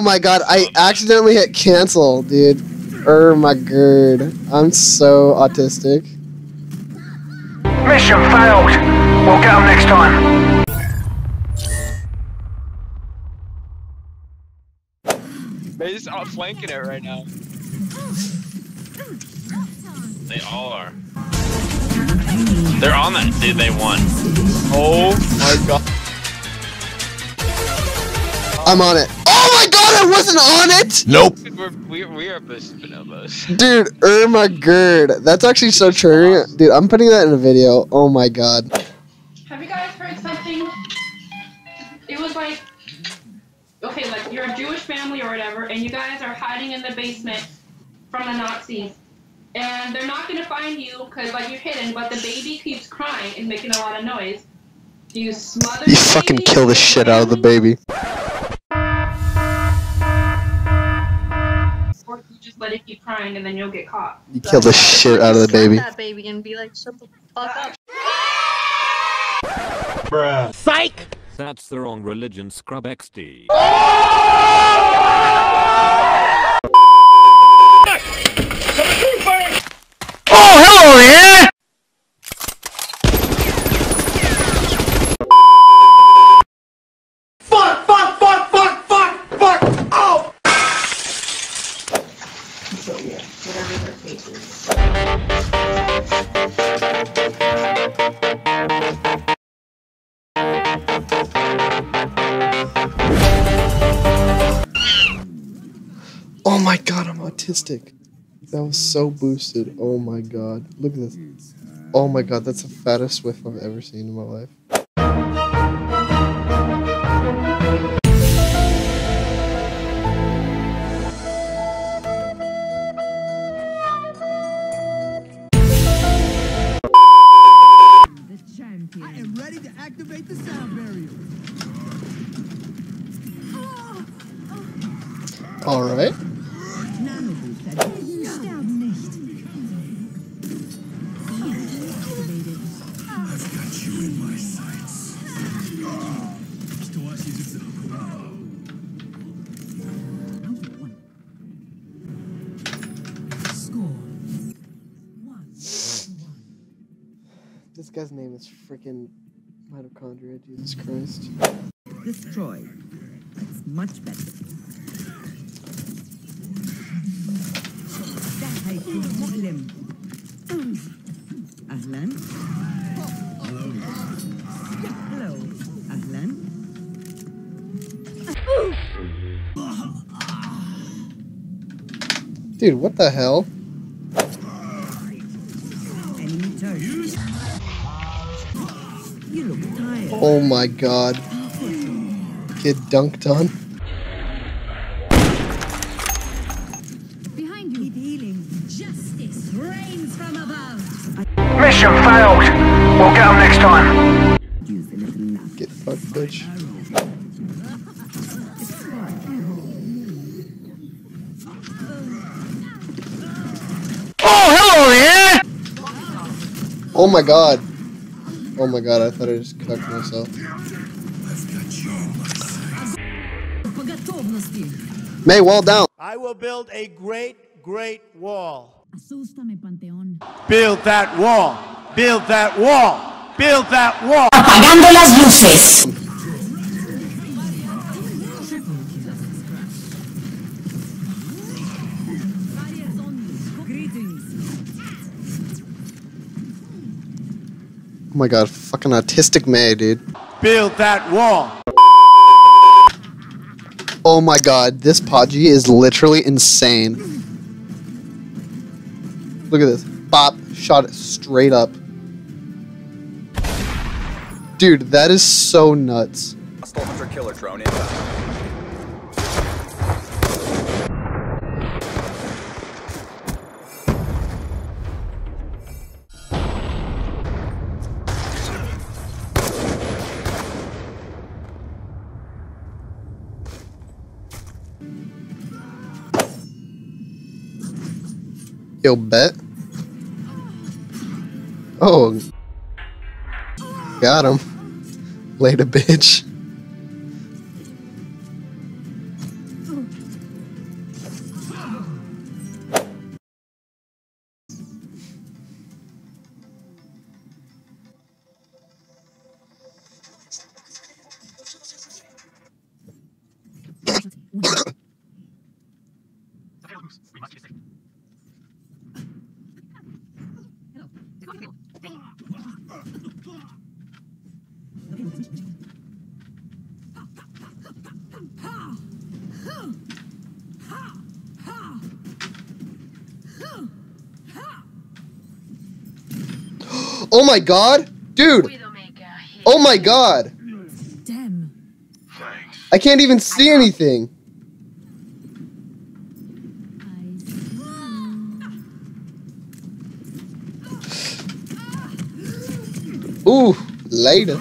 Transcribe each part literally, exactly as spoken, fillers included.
my god, I accidentally hit cancel, dude. Oh my god. I'm so autistic. Mission failed. We'll get them next time. They're just outflanking it right now. They all are. They're on that. Dude, they won. Oh my god. I'm on it. Oh my god, I wasn't on it! Nope. We're, we're, we are both bonobos. Dude, oh my god. That's actually so true. Dude, I'm putting that in a video. Oh my god. Have you guys heard something? It was like, okay, like you're a Jewish family or whatever, and you guys are hiding in the basement from the Nazis. And they're not going to find you because like you're hidden, but the baby keeps crying and making a lot of noise. Do you smother You the fucking baby? kill the shit out of the baby. Or you just let it keep crying and then you'll get caught. You kill the shit out of the baby. That baby and be like, shut the fuck up. Bruh. Psych! That's the wrong religion, Scrub X D. Oh, hello there! Fuck, fuck, fuck, fuck, fuck, fuck! Oh! So yeah, whatever their face is. Oh my god, I'm autistic. That was so boosted. Oh my god. Look at this. Oh my god, that's the fattest Swift I've ever seen in my life. The champion. I am ready to activate the sound barrier. Alright. This guy's name is freaking Mitochondria, Jesus Christ. Destroy. That's much better. Muslim. Ahlan. Hello. Hello. Ahlan. Dude, what the hell? Enemy turret. You look tired. Oh my god. Kid dunked on. Behind you. Keep healing. Justice reigns from above. Mission failed. We'll get them next time. Use a little luck. Get fucked, bitch. Oh, hello there! Oh my god. Oh my god, I thought I just cucked myself. May, wall down. I will build a great, great wall. Build that wall. Build that wall. Build that wall. Apagando las luces. Oh my god, fucking autistic May, dude. Build that wall. Oh my god, this Podgy is literally insane. Look at this. Bop, shot it straight up. Dude, that is so nuts. Hostile hunter killer drone inbound. Yo, bet. Oh. Got him. Later, bitch. Oh my god! Dude! Oh my god! Damn. I can't even see anything! Ooh, later.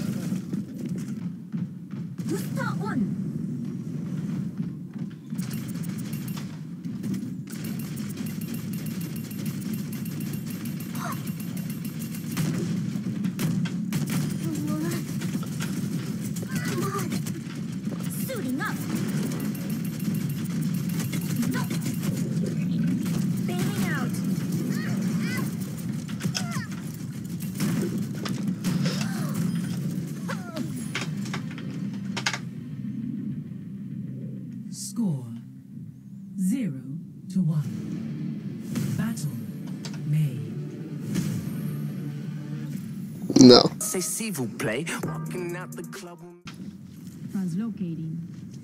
Suiting up. Bailing out. Score zero to one. Battle made. No. Say s'il vous plaît. Walking out the club. Translocating.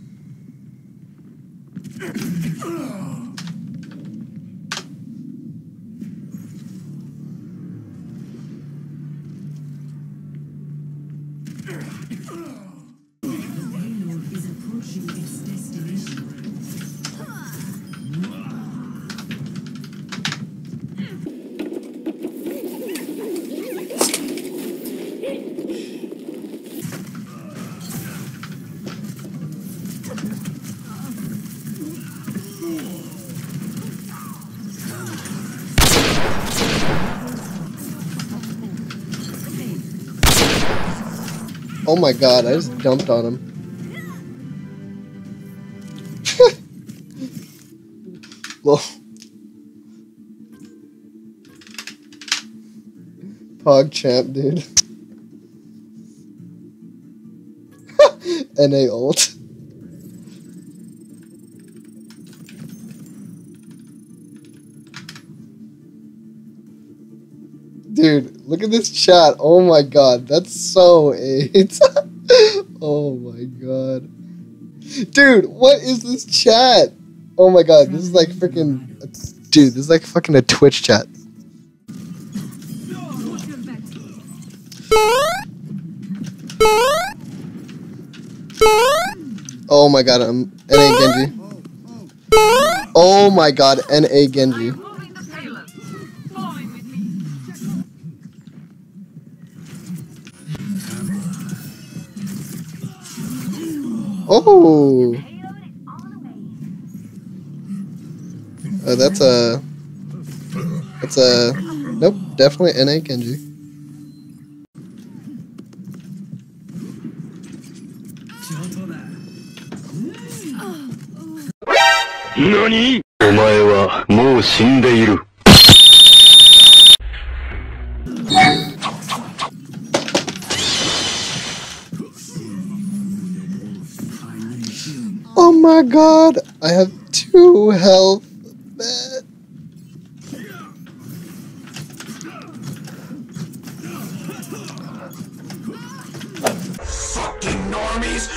Payload is approaching its destination. Oh my god, I just jumped on him. Well, Pog champ, dude. N A ult. Dude, look at this chat. Oh my god, that's so eight. Oh my god. Dude, what is this chat? Oh my god, this is like freaking. Dude, this is like fucking a Twitch chat. Oh my god, I'm N A Genji. Oh my god, N A Genji. Oh! Uh, that's a... That's a... Nope, definitely N A Genji. NANI?! お前はもう死んでいる。 Oh my god, I have two health. Man. Fucking normies!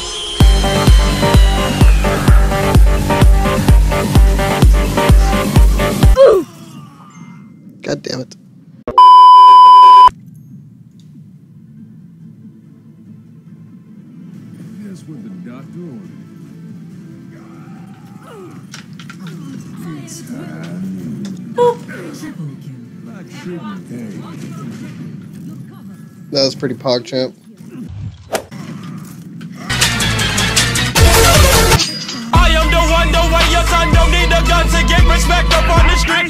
God damn it. That's what the doctor ordered. That was pretty pog champ. I am the one, the way your son don't need a gun to get respect up on the street.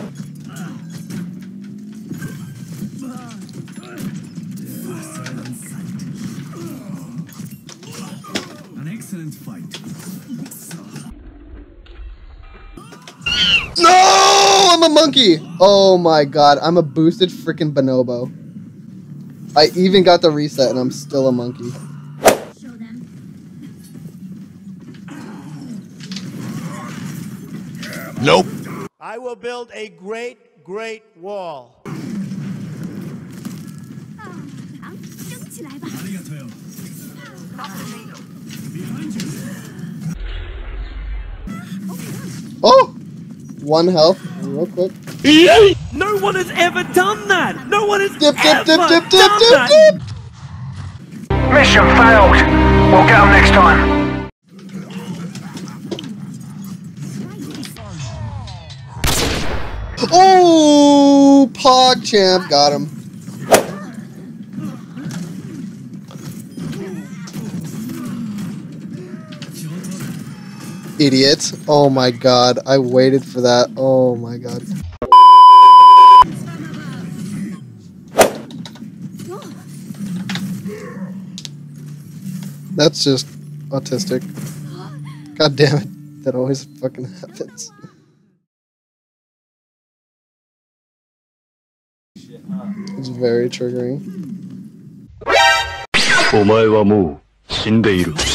An excellent fight. No! I'm a monkey! Oh my god, I'm a boosted freaking bonobo. I even got the reset and I'm still a monkey. Nope. I will build a great, great wall. one health real quick. No one has ever done that! No one has dip, dip, ever dip, dip, dip, done dip, that! dip. Mission failed. We'll get them next time. Oh, PogChamp got him. Idiot. Oh my god. I waited for that. Oh my god. That's just autistic. God damn it. That always fucking happens. It's very triggering. お前はもう死んでいる。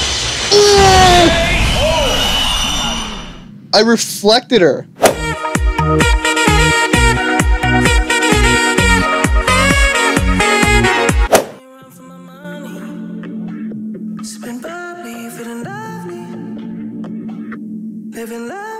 I reflected her. Living life